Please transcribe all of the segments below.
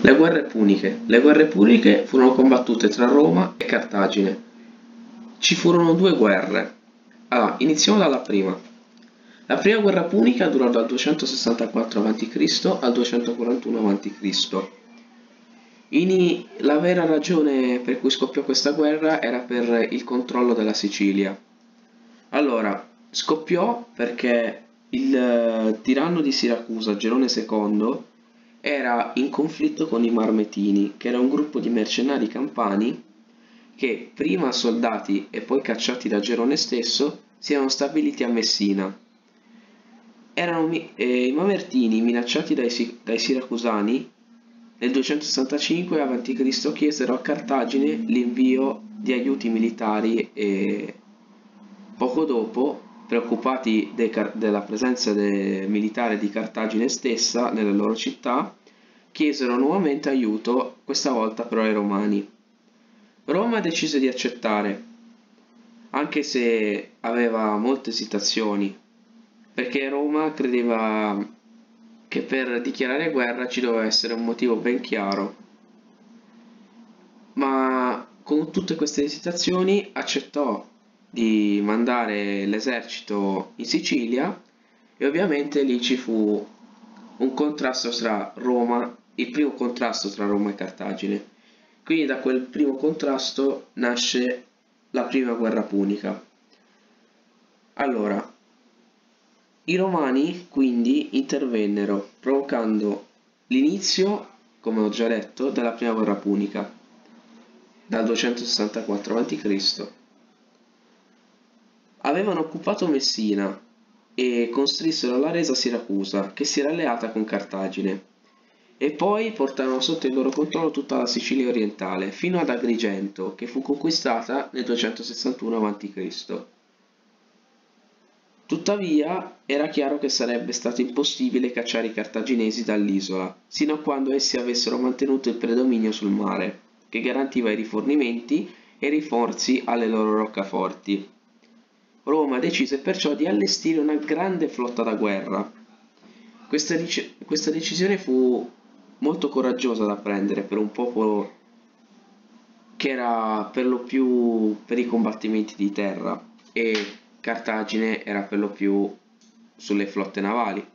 Le guerre puniche. Le guerre puniche furono combattute tra Roma e Cartagine. Ci furono due guerre. Allora, iniziamo dalla prima. La prima guerra punica durò dal 264 a.C. al 241 a.C. La vera ragione per cui scoppiò questa guerra era per il controllo della Sicilia. Allora, scoppiò perché il tiranno di Siracusa, Gerone II, era in conflitto con i Marmetini, che era un gruppo di mercenari campani che, prima soldati e poi cacciati da Gerone stesso, si erano stabiliti a Messina. I Mamertini, minacciati dai Siracusani, nel 265 a.C. chiesero a Cartagine l'invio di aiuti militari e poco dopo, preoccupati della presenza militare di Cartagine stessa nelle loro città, chiesero nuovamente aiuto, questa volta però ai Romani. Roma decise di accettare, anche se aveva molte esitazioni, perché Roma credeva che per dichiarare guerra ci doveva essere un motivo ben chiaro. Ma con tutte queste esitazioni accettò di mandare l'esercito in Sicilia e ovviamente lì ci fu un contrasto tra Roma, il primo contrasto tra Roma e Cartagine. Quindi da quel primo contrasto nasce la prima guerra punica. Allora, i Romani quindi intervennero provocando l'inizio, come ho già detto, della prima guerra punica dal 264 a.C. Avevano occupato Messina e costrinsero alla resa Siracusa, che si era alleata con Cartagine, e poi portarono sotto il loro controllo tutta la Sicilia orientale, fino ad Agrigento, che fu conquistata nel 261 a.C. Tuttavia, era chiaro che sarebbe stato impossibile cacciare i cartaginesi dall'isola, sino a quando essi avessero mantenuto il predominio sul mare, che garantiva i rifornimenti e i rinforzi alle loro roccaforti. Roma decise perciò di allestire una grande flotta da guerra. Questa decisione fu molto coraggiosa da prendere per un popolo che era per lo più per i combattimenti di terra e Cartagine era per lo più sulle flotte navali.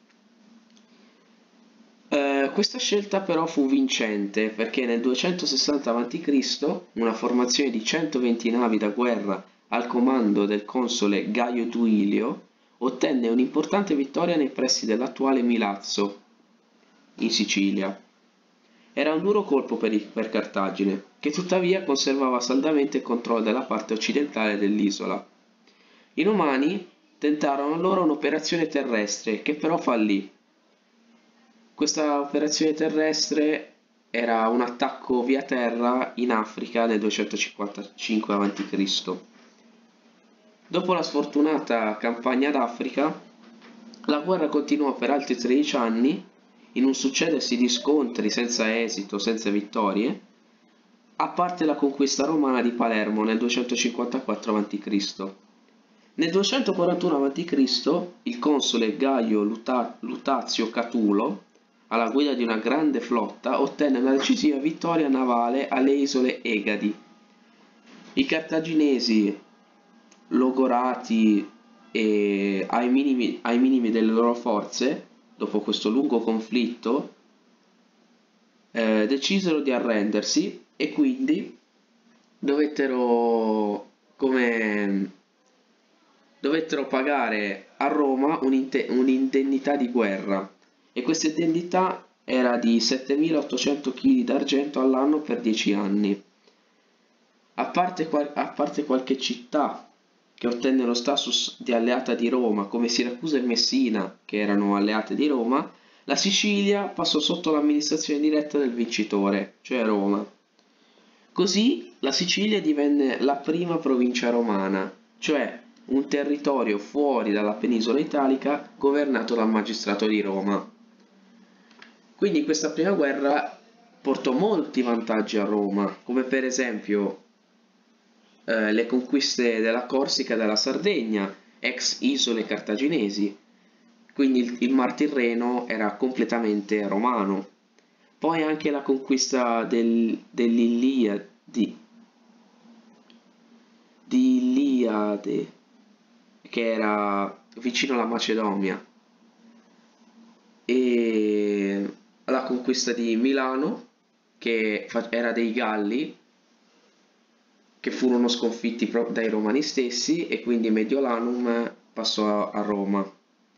Questa scelta però fu vincente perché nel 260 a.C. una formazione di 120 navi da guerra al comando del console Gaio Duilio ottenne un'importante vittoria nei pressi dell'attuale Milazzo, in Sicilia. Era un duro colpo per Cartagine, che tuttavia conservava saldamente il controllo della parte occidentale dell'isola. I Romani tentarono allora un'operazione terrestre che però fallì. Questa operazione terrestre era un attacco via terra in Africa nel 255 a.C. Dopo la sfortunata campagna d'Africa, la guerra continuò per altri 13 anni in un succedersi di scontri senza esito, senza vittorie, a parte la conquista romana di Palermo nel 254 a.C. Nel 241 a.C. il console Gaio Lutazio Catulo, alla guida di una grande flotta, ottenne una decisiva vittoria navale alle isole Egadi. I cartaginesi, logorati e ai minimi delle loro forze, dopo questo lungo conflitto, decisero di arrendersi e quindi dovettero pagare a Roma un'indennità di guerra, e questa indennità era di 7.800 kg d'argento all'anno per 10 anni. A parte qualche città che ottenne lo status di alleata di Roma, come Siracusa e Messina, che erano alleate di Roma, la Sicilia passò sotto l'amministrazione diretta del vincitore, cioè Roma. Così la Sicilia divenne la prima provincia romana, cioè un territorio fuori dalla penisola italica governato dal magistrato di Roma. Quindi questa prima guerra portò molti vantaggi a Roma, come per esempio le conquiste della Corsica e della Sardegna, ex isole cartaginesi, quindi il Mar Tirreno era completamente romano. Poi anche la conquista dell'Iliade, di Iliade, che era vicino alla Macedonia, e la conquista di Milano, che era dei Galli, che furono sconfitti dai Romani stessi, e quindi Mediolanum passò a Roma.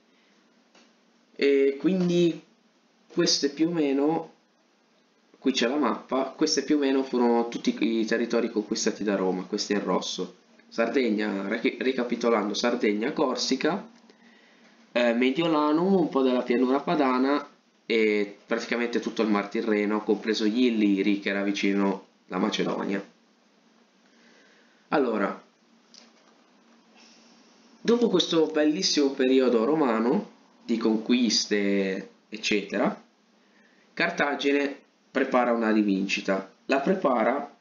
E quindi queste più o meno, qui c'è la mappa, queste più o meno furono tutti i territori conquistati da Roma, questi in rosso. Sardegna, ricapitolando, Sardegna, Corsica, Mediolanum, un po' della pianura padana e praticamente tutto il Mar Tirreno, compreso gli Illiri, che era vicino alla Macedonia. Allora, dopo questo bellissimo periodo romano di conquiste, eccetera, Cartagine prepara una rivincita. La prepara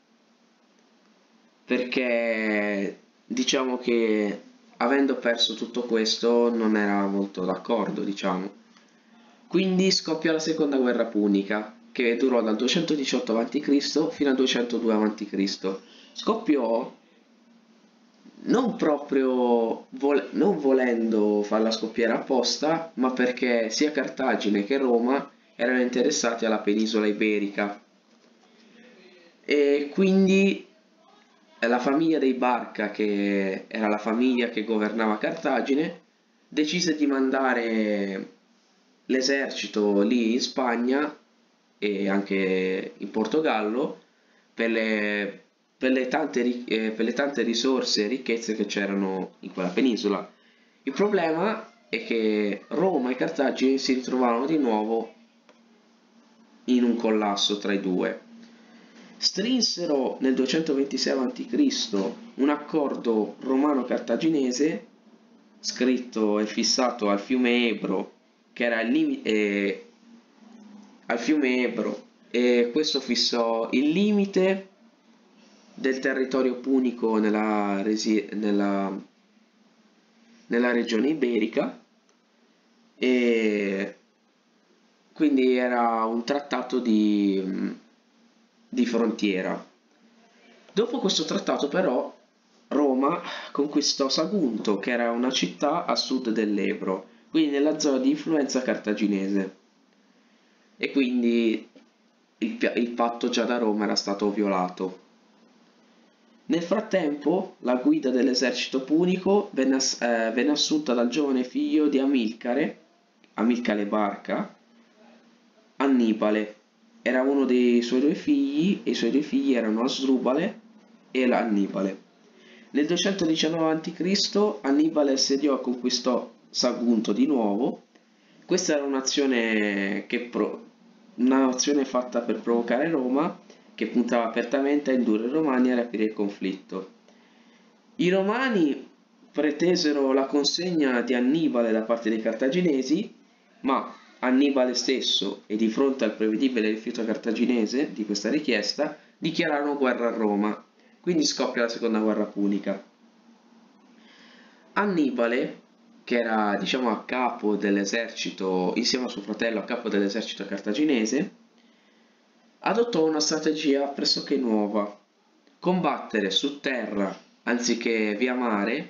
perché diciamo che avendo perso tutto questo non era molto d'accordo, diciamo. Quindi scoppia la seconda guerra punica, che durò dal 218 a.C. fino al 202 a.C. Scoppiò non proprio non volendo farla scoppiare apposta, ma perché sia Cartagine che Roma erano interessati alla penisola iberica e quindi la famiglia dei Barca, che era la famiglia che governava Cartagine, decise di mandare l'esercito lì in Spagna e anche in Portogallo per per le tante risorse e ricchezze che c'erano in quella penisola. Il problema è che Roma e Cartagine si ritrovarono di nuovo in un collasso tra i due. Strinsero nel 226 a.C. un accordo romano-cartaginese scritto e fissato al fiume Ebro, che era il limite al fiume Ebro, e questo fissò il limite del territorio punico nella regione iberica, e quindi era un trattato di frontiera. Dopo questo trattato però Roma conquistò Sagunto, che era una città a sud dell'Ebro, quindi nella zona di influenza cartaginese, e quindi il patto già da Roma era stato violato. Nel frattempo la guida dell'esercito punico venne assunta dal giovane figlio di Amilcare Barca, Annibale. Era uno dei suoi due figli, e i suoi due figli erano Asdrubale e Annibale. Nel 219 a.C. Annibale assediò e conquistò Sagunto di nuovo. Questa era un'azione fatta per provocare Roma, che puntava apertamente a indurre i Romani a riaprire il conflitto. I Romani pretesero la consegna di Annibale da parte dei cartaginesi, ma Annibale stesso, e di fronte al prevedibile rifiuto cartaginese di questa richiesta, dichiararono guerra a Roma. Quindi scoppia la seconda guerra punica. Annibale, che era diciamo a capo dell'esercito, insieme a suo fratello a capo dell'esercito cartaginese, adottò una strategia pressoché nuova: combattere su terra anziché via mare,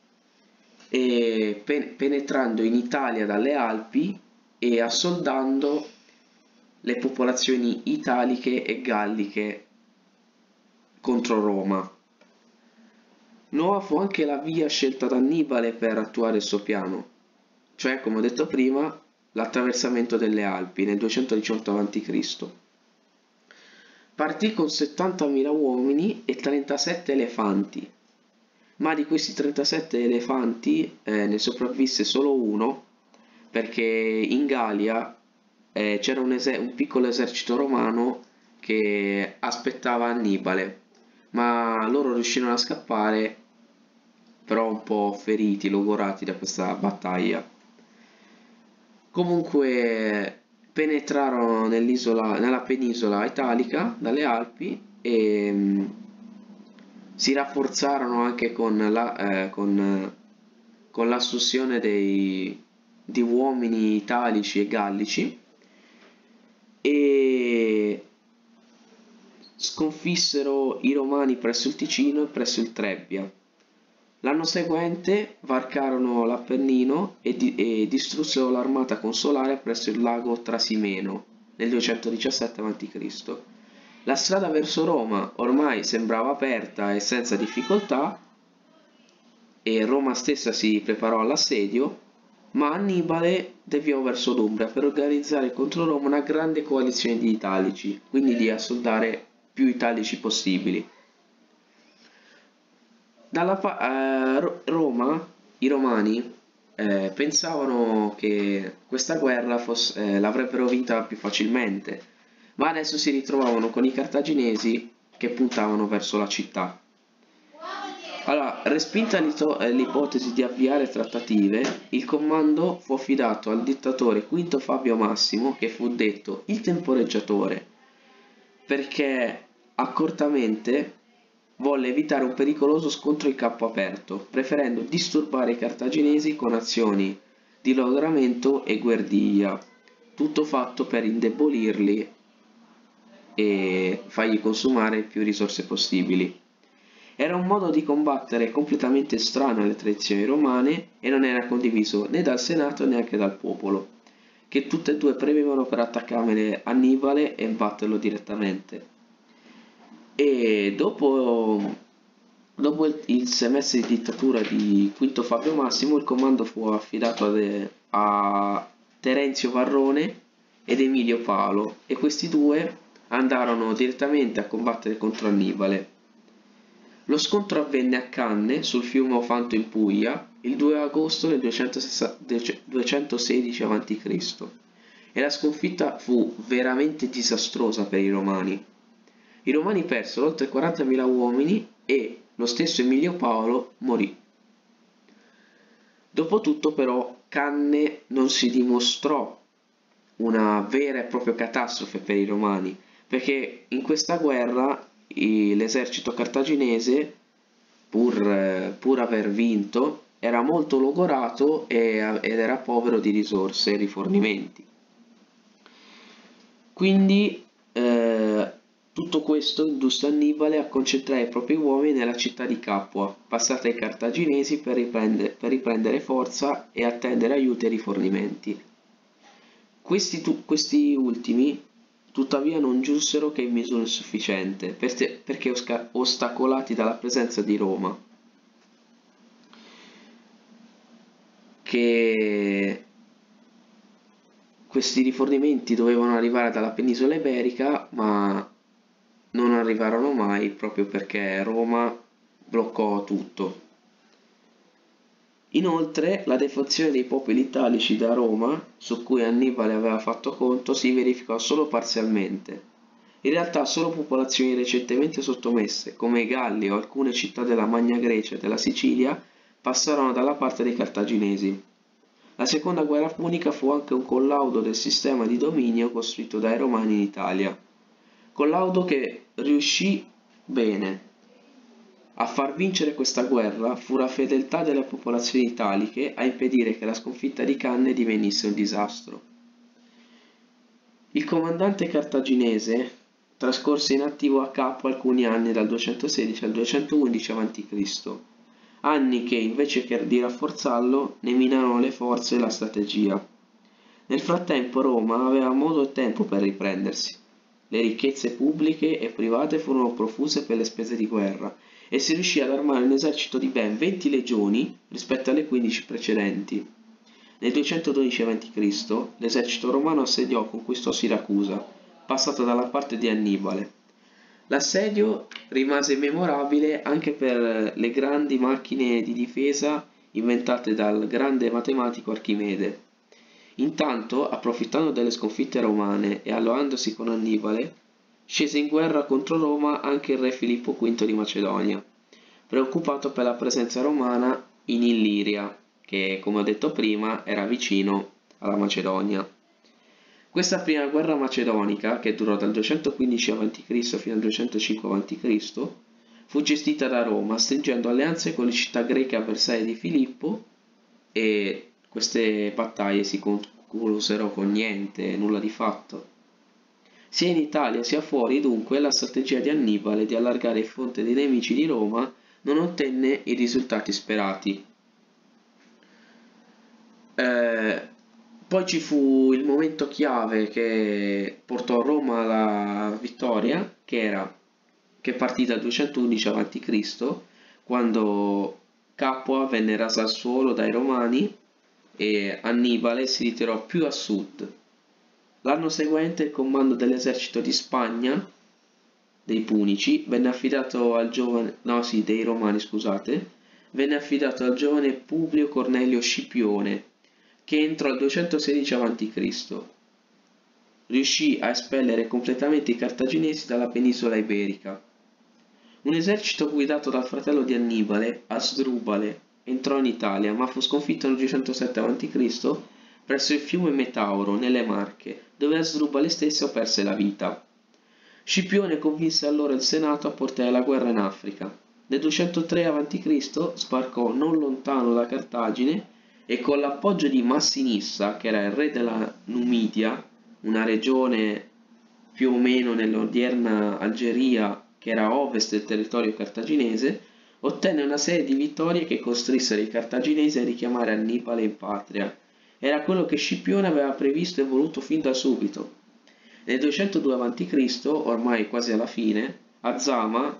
e penetrando in Italia dalle Alpi e assoldando le popolazioni italiche e galliche contro Roma. Nuova fu anche la via scelta da Annibale per attuare il suo piano, cioè, come ho detto prima, l'attraversamento delle Alpi nel 218 a.C. Partì con 70.000 uomini e 37 elefanti, ma di questi 37 elefanti ne sopravvisse solo uno, perché in Gallia c'era un piccolo esercito romano che aspettava Annibale, ma loro riuscirono a scappare, però un po' feriti, logorati da questa battaglia. Comunque penetrarono nella penisola italica dalle Alpi e si rafforzarono anche con l'assunzione di uomini italici e gallici, e sconfissero i Romani presso il Ticino e presso il Trebbia. L'anno seguente varcarono l'Appennino e distrussero l'armata consolare presso il lago Trasimeno nel 217 a.C. La strada verso Roma ormai sembrava aperta e senza difficoltà, e Roma stessa si preparò all'assedio, ma Annibale deviò verso l'Umbria per organizzare contro Roma una grande coalizione di italici, quindi di assoldare più italici possibili. Roma, i Romani pensavano che questa guerra l'avrebbero vinta più facilmente, ma adesso si ritrovavano con i cartaginesi che puntavano verso la città. Allora, respinta l'ipotesi di avviare trattative, il comando fu affidato al dittatore Quinto Fabio Massimo, che fu detto il temporeggiatore, perché accortamente volle evitare un pericoloso scontro in campo aperto, preferendo disturbare i cartaginesi con azioni di logoramento e guerriglia, tutto fatto per indebolirli e fargli consumare più risorse possibili. Era un modo di combattere completamente estraneo alle tradizioni romane e non era condiviso né dal Senato né anche dal popolo, che tutte e due premevano per attaccare Annibale e batterlo direttamente. E dopo il semestre di dittatura di Quinto Fabio Massimo, il comando fu affidato a Terenzio Varrone ed Emilio Palo, e questi due andarono direttamente a combattere contro Annibale. Lo scontro avvenne a Canne, sul fiume Ofanto in Puglia, il 2 agosto del 216 a.C. e la sconfitta fu veramente disastrosa per i Romani. I Romani persero oltre 40.000 uomini e lo stesso Emilio Paolo morì. Dopotutto però Canne non si dimostrò una vera e propria catastrofe per i Romani, perché in questa guerra l'esercito cartaginese, pur aver vinto, era molto logorato ed era povero di risorse e rifornimenti. Quindi tutto questo indusse Annibale a concentrare i propri uomini nella città di Capua, passata ai cartaginesi per riprendere forza e attendere aiuti e rifornimenti. Questi ultimi tuttavia non giunsero che in misura insufficiente, perché ostacolati dalla presenza di Roma, che questi rifornimenti dovevano arrivare dalla penisola iberica, ma non arrivarono mai proprio perché Roma bloccò tutto. Inoltre, la defezione dei popoli italici da Roma, su cui Annibale aveva fatto conto, si verificò solo parzialmente. In realtà solo popolazioni recentemente sottomesse, come i Galli o alcune città della Magna Grecia e della Sicilia, passarono dalla parte dei cartaginesi. La seconda guerra punica fu anche un collaudo del sistema di dominio costruito dai Romani in Italia. Collaudo che riuscì bene. A far vincere questa guerra fu la fedeltà delle popolazioni italiche a impedire che la sconfitta di Canne divenisse un disastro. Il comandante cartaginese trascorse in attivo a capo alcuni anni dal 216 al 211 a.C., anni che invece che di rafforzarlo ne minarono le forze e la strategia. Nel frattempo Roma aveva modo e tempo per riprendersi. Le ricchezze pubbliche e private furono profuse per le spese di guerra e si riuscì ad armare un esercito di ben 20 legioni rispetto alle 15 precedenti. Nel 212 a.C. l'esercito romano assediò e conquistò Siracusa, passata dalla parte di Annibale. L'assedio rimase memorabile anche per le grandi macchine di difesa inventate dal grande matematico Archimede. Intanto, approfittando delle sconfitte romane e alleandosi con Annibale, scese in guerra contro Roma anche il re Filippo V di Macedonia, preoccupato per la presenza romana in Illiria, che come ho detto prima era vicino alla Macedonia. Questa prima guerra macedonica, che durò dal 215 a.C. fino al 205 a.C., fu gestita da Roma, stringendo alleanze con le città greche avversarie di Filippo, e queste battaglie si conclusero con niente, nulla di fatto. Sia in Italia sia fuori, dunque, la strategia di Annibale di allargare il fronte dei nemici di Roma non ottenne i risultati sperati. Eh, Poi ci fu il momento chiave che portò Roma alla vittoria, che partì dal 211 a.C., quando Capua venne rasa al suolo dai Romani e Annibale si ritirò più a sud. L'anno seguente il comando dell'esercito di Spagna, dei Punici, venne affidato al giovane, no sì, dei Romani, scusate, venne affidato al giovane Publio Cornelio Scipione, che entro al 216 a.C. riuscì a espellere completamente i cartaginesi dalla penisola iberica. Un esercito guidato dal fratello di Annibale, Asdrubale, entrò in Italia, ma fu sconfitto nel 207 a.C. presso il fiume Metauro, nelle Marche, dove Asdrubale stesso perse la vita. Scipione convinse allora il Senato a portare la guerra in Africa. Nel 203 a.C. sbarcò non lontano da Cartagine e con l'appoggio di Massinissa, che era il re della Numidia, una regione più o meno nell'odierna Algeria, che era a ovest del territorio cartaginese, ottenne una serie di vittorie che costrinsero i cartaginesi a richiamare Annibale in patria. Era quello che Scipione aveva previsto e voluto fin da subito. Nel 202 a.C., ormai quasi alla fine, a Zama,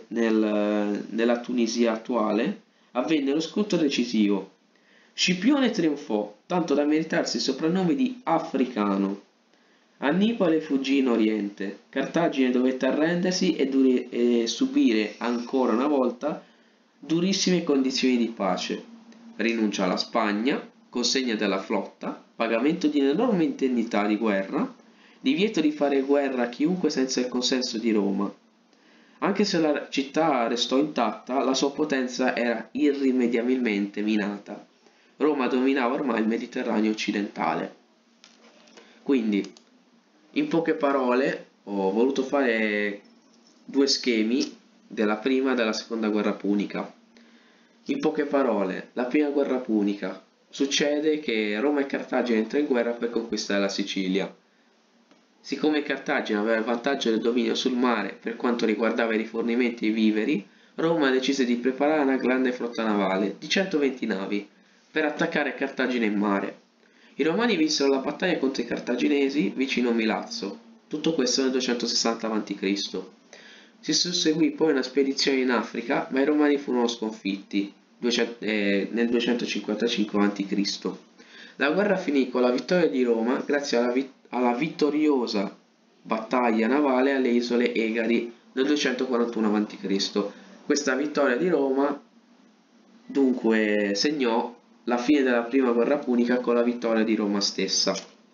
nella Tunisia attuale, avvenne lo scontro decisivo. Scipione trionfò, tanto da meritarsi il soprannome di Africano. Annibale fuggì in Oriente, Cartagine dovette arrendersi e subire ancora una volta durissime condizioni di pace. Rinuncia alla Spagna, consegna della flotta, pagamento di un'enorme indennità di guerra, divieto di fare guerra a chiunque senza il consenso di Roma. Anche se la città restò intatta, la sua potenza era irrimediabilmente minata. Roma dominava ormai il Mediterraneo occidentale. Quindi, in poche parole, ho voluto fare due schemi della prima e della seconda guerra punica. In poche parole, la prima guerra punica. Succede che Roma e Cartagine entrano in guerra per conquistare la Sicilia. Siccome Cartagine aveva il vantaggio del dominio sul mare per quanto riguardava i rifornimenti e i viveri, Roma decise di preparare una grande flotta navale di 120 navi per attaccare Cartagine in mare. I Romani vinsero la battaglia contro i Cartaginesi vicino Milazzo, tutto questo nel 260 a.C. Si susseguì poi una spedizione in Africa, ma i Romani furono sconfitti nel 255 a.C. La guerra finì con la vittoria di Roma grazie alla vittoriosa battaglia navale alle isole Egadi nel 241 a.C. Questa vittoria di Roma dunque segnò la fine della prima guerra punica con la vittoria di Roma stessa.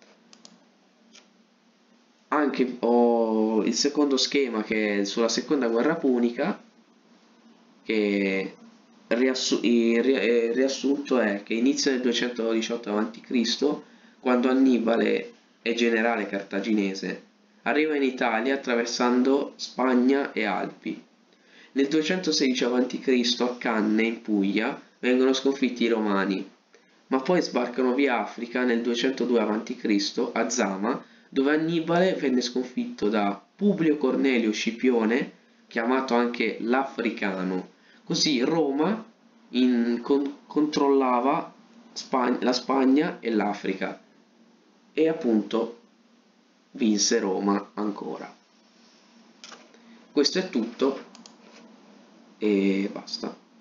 Anche il secondo schema, che è sulla seconda guerra punica, che il riassunto è che inizia nel 218 a.C., quando Annibale è generale cartaginese. Arriva in Italia attraversando Spagna e Alpi. Nel 216 a.C. a Canne, in Puglia, vengono sconfitti i Romani, ma poi sbarcano via Africa nel 202 a.C. a Zama, dove Annibale venne sconfitto da Publio Cornelio Scipione, chiamato anche l'Africano. Così Roma controllava la Spagna e l'Africa e appunto vinse Roma ancora. Questo è tutto e basta.